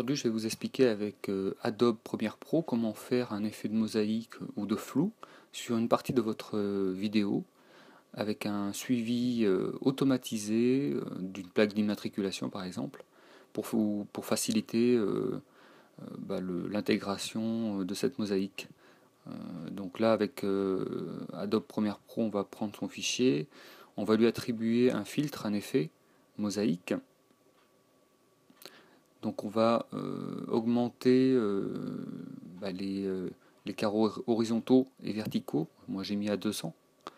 Aujourd'hui, je vais vous expliquer avec Adobe Premiere Pro comment faire un effet de mosaïque ou de flou sur une partie de votre vidéo avec un suivi automatisé d'une plaque d'immatriculation par exemple pour faciliter l'intégration de cette mosaïque. Donc là avec Adobe Premiere Pro, on va prendre son fichier, on va lui attribuer un filtre, un effet mosaïque. Donc on va augmenter les carreaux horizontaux et verticaux. Moi j'ai mis à 200.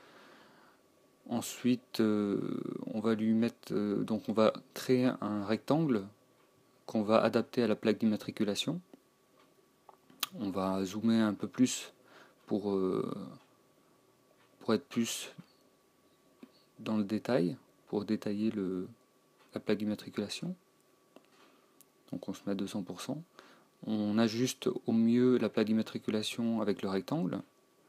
Ensuite on va lui mettre donc on va créer un rectangle qu'on va adapter à la plaque d'immatriculation. On va zoomer un peu plus pour être plus dans le détail, pour détailler la plaque d'immatriculation. Donc on se met à 200%. On ajuste au mieux la plaque d'immatriculation avec le rectangle.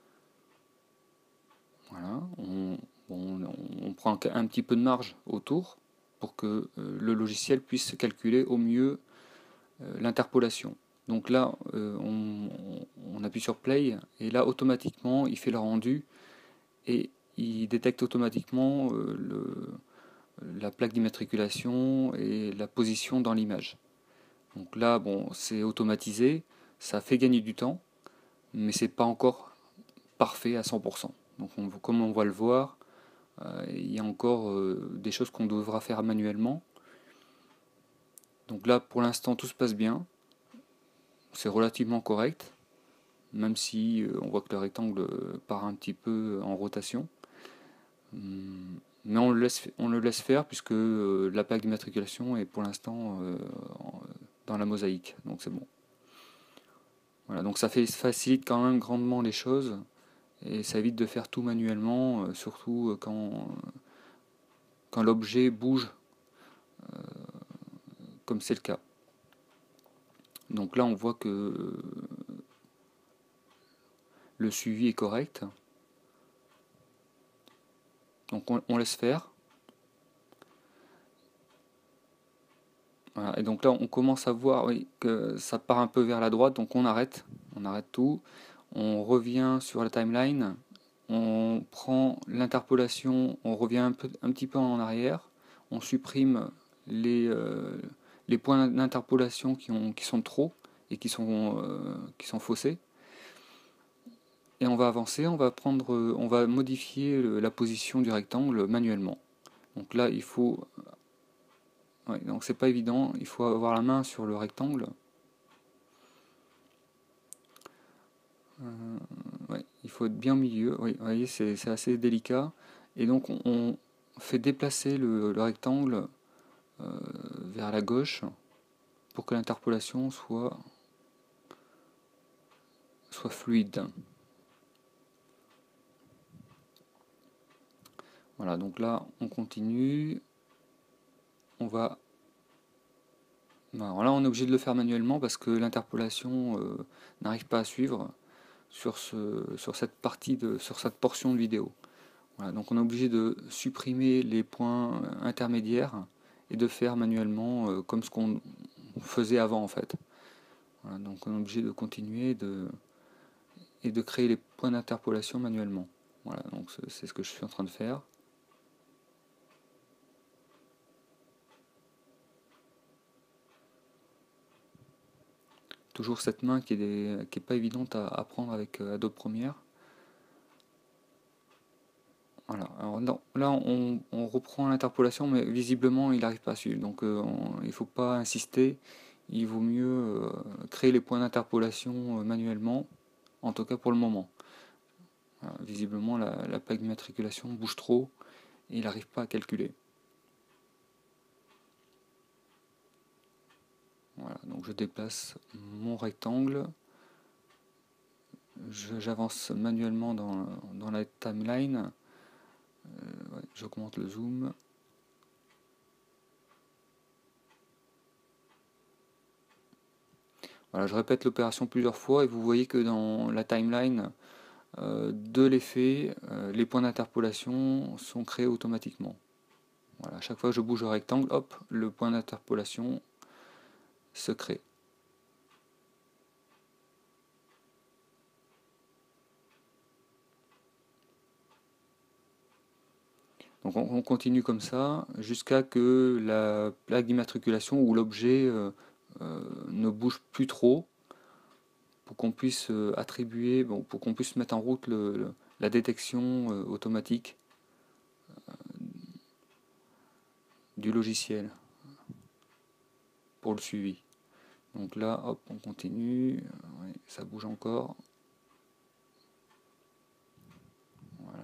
Voilà, on prend un petit peu de marge autour pour que le logiciel puisse calculer au mieux l'interpolation. Donc là, on appuie sur Play et là automatiquement il fait le rendu et il détecte automatiquement la plaque d'immatriculation et la position dans l'image. Donc là, bon, c'est automatisé, ça fait gagner du temps, mais c'est pas encore parfait à 100%. Donc comme on va le voir, il y a encore des choses qu'on devra faire manuellement. Donc là, pour l'instant, tout se passe bien. C'est relativement correct, même si on voit que le rectangle part un petit peu en rotation. Mais on le laisse faire puisque la plaque d'immatriculation est pour l'instant dans la mosaïque, donc c'est bon. Voilà, donc ça facilite quand même grandement les choses et ça évite de faire tout manuellement, surtout quand l'objet bouge, comme c'est le cas. Donc là on voit que le suivi est correct. Donc on laisse faire. Voilà, et donc là on commence à voir que ça part un peu vers la droite, donc on arrête tout. On revient sur la timeline, on prend l'interpolation, on revient un petit peu en arrière, on supprime les points d'interpolation qui sont trop et qui sont faussés. Et on va avancer, on va modifier la position du rectangle manuellement. Donc là il faut donc c'est pas évident, il faut avoir la main sur le rectangle. Il faut être bien au milieu, oui, vous voyez, c'est assez délicat. Et donc on fait déplacer le rectangle vers la gauche pour que l'interpolation soit fluide. Voilà, donc là on continue. Alors là on est obligé de le faire manuellement parce que l'interpolation n'arrive pas à suivre sur cette portion de vidéo. Voilà, donc on est obligé de supprimer les points intermédiaires et de faire manuellement comme ce qu'on faisait avant en fait. Voilà, donc on est obligé de continuer et de créer les points d'interpolation manuellement. Voilà, donc c'est ce que je suis en train de faire. Toujours cette main qui est pas évidente à prendre avec Adobe Premiere. Voilà. Alors là on reprend l'interpolation, mais visiblement il n'arrive pas à suivre. Donc il ne faut pas insister. Il vaut mieux créer les points d'interpolation manuellement, en tout cas pour le moment. Voilà, visiblement la plaque d'immatriculation bouge trop et il n'arrive pas à calculer. Voilà, donc je déplace mon rectangle, j'avance manuellement dans la timeline, j'augmente le zoom. Voilà, je répète l'opération plusieurs fois et vous voyez que dans la timeline de l'effet, les points d'interpolation sont créés automatiquement. Voilà, à chaque fois que je bouge le rectangle, hop, le point d'interpolation se crée. Donc on continue comme ça jusqu'à que la plaque d'immatriculation ou l'objet ne bouge plus trop pour qu'on puisse attribuer, bon, pour qu'on puisse mettre en route la détection automatique du logiciel pour le suivi. Donc là, hop, on continue, ouais, ça bouge encore. Voilà.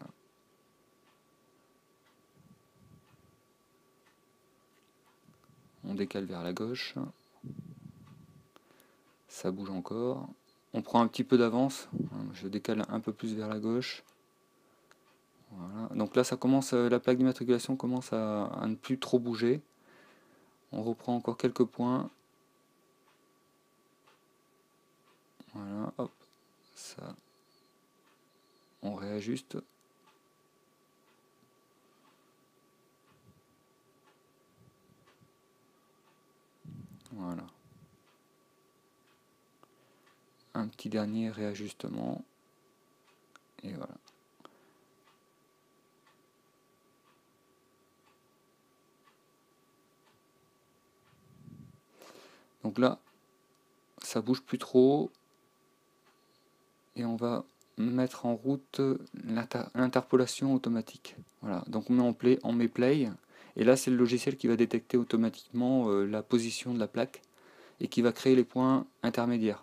On décale vers la gauche, ça bouge encore. On prend un petit peu d'avance, je décale un peu plus vers la gauche. Voilà. Donc là, ça commence, la plaque d'immatriculation commence à ne plus trop bouger. On reprend encore quelques points. Voilà, hop, ça, on réajuste. Voilà. Un petit dernier réajustement. Et voilà. Donc là, ça bouge plus trop. Et on va mettre en route l'interpolation automatique. Voilà. Donc on met play. Et là, c'est le logiciel qui va détecter automatiquement la position de la plaque et qui va créer les points intermédiaires.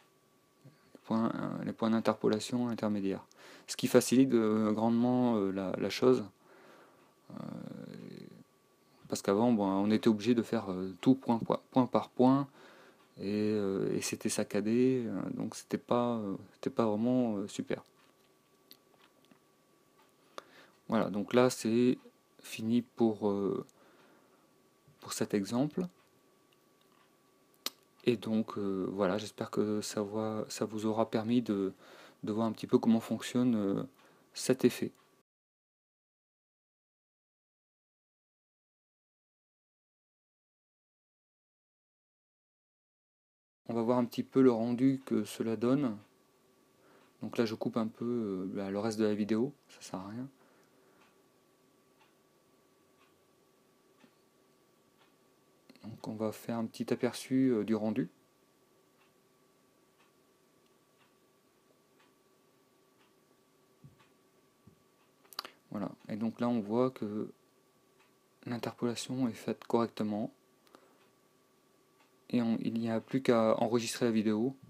Les points d'interpolation intermédiaires. Ce qui facilite grandement la chose. Parce qu'avant, bon, on était obligé de faire tout point par point. Et c'était saccadé. Donc c'était pas vraiment super. Voilà, donc là c'est fini pour cet exemple. Et donc voilà, j'espère que ça vous aura permis de voir un petit peu comment fonctionne cet effet. On va voir un petit peu le rendu que cela donne. Donc là je coupe un peu le reste de la vidéo, ça sert à rien. Donc on va faire un petit aperçu du rendu. Voilà, et donc là on voit que l'interpolation est faite correctement. Et il n'y a plus qu'à enregistrer la vidéo